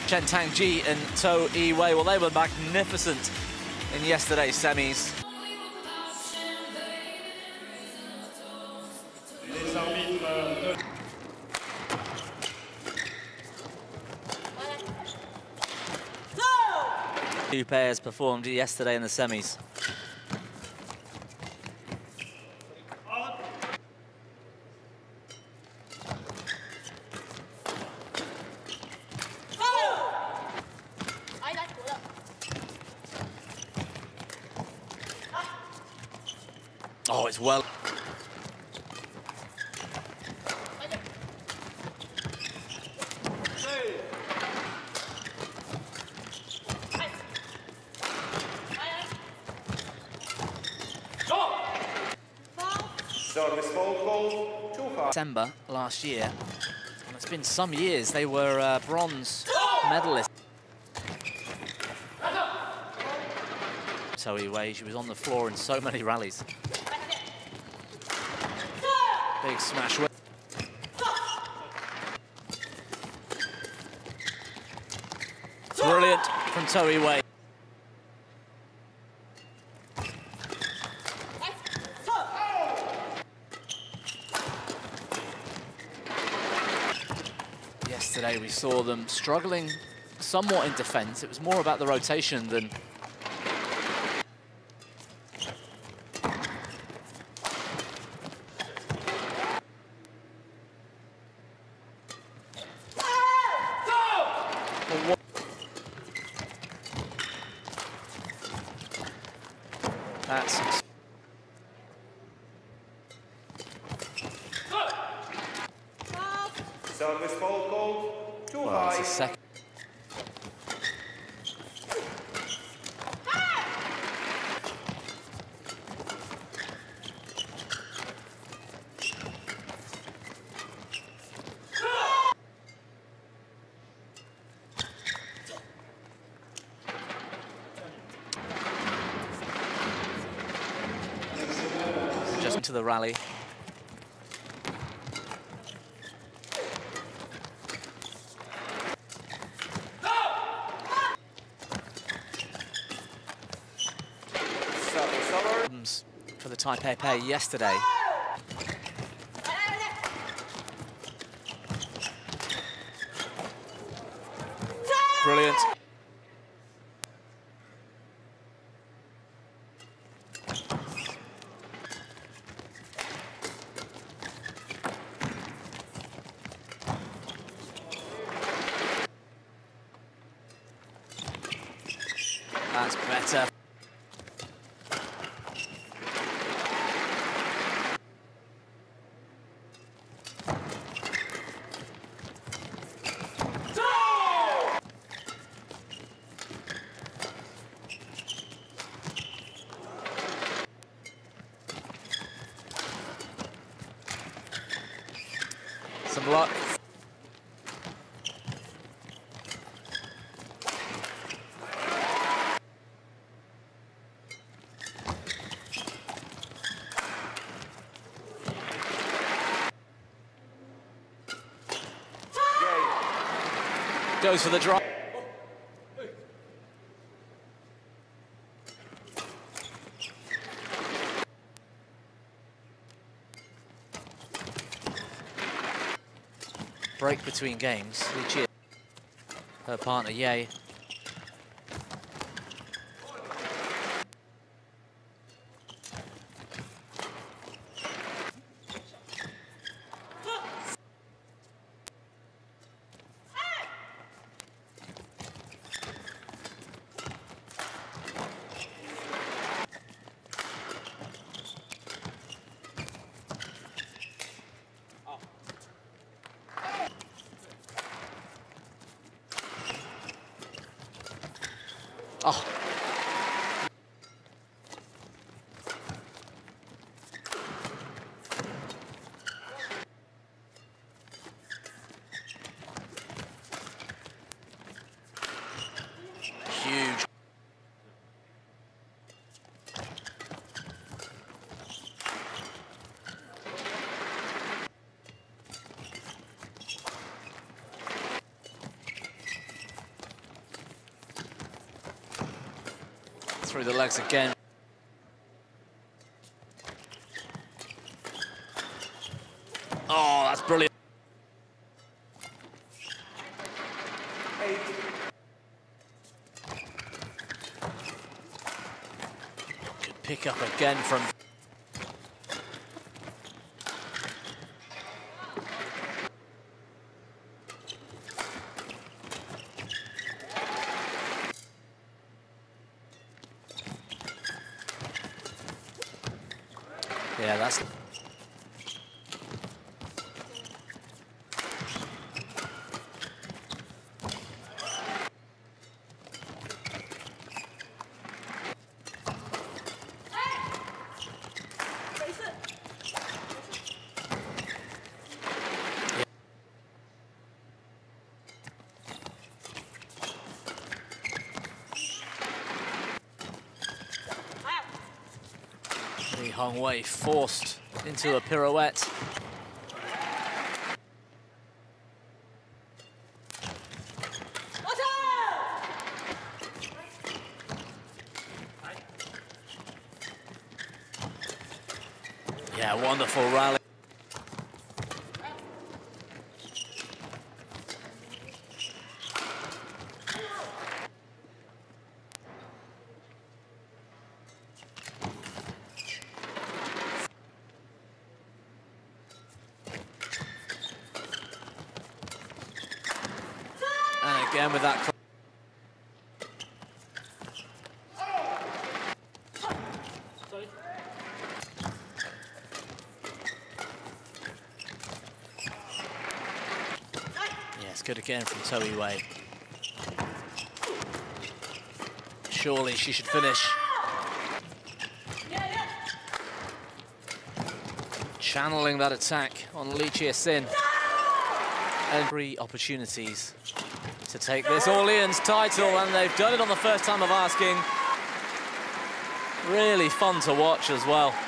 Chen Tangji and To Yi-Wei, well, they were magnificent in yesterday's semis. Two pairs performed yesterday in the semis. Oh, it's well. December last year, and it's been some years. They were bronze medalists. To Yi-Wei, she was on the floor in so many rallies. Big smash. Brilliant from To Yi-Wei. Yesterday we saw them struggling somewhat in defense. It was more about the rotation than that's service fault called too well, high. it's a second. Just into the rally. For the Taipei pair yesterday. Brilliant. That's better. Some luck. Goes for the drop. Break between games. Li Jie, her partner Ye. Oh. Huge. through the legs again. Oh, that's brilliant. Good pick up again from... Yeah, that's... Li Hongwei forced into a pirouette. Yeah, wonderful rally. And again with that... Yes, good again from Toei Wei. Surely she should finish. Channeling that attack on Lee Chia-sin. And 3 opportunities to take this Orleans title, and they've done it on the first time of asking. Really fun to watch as well.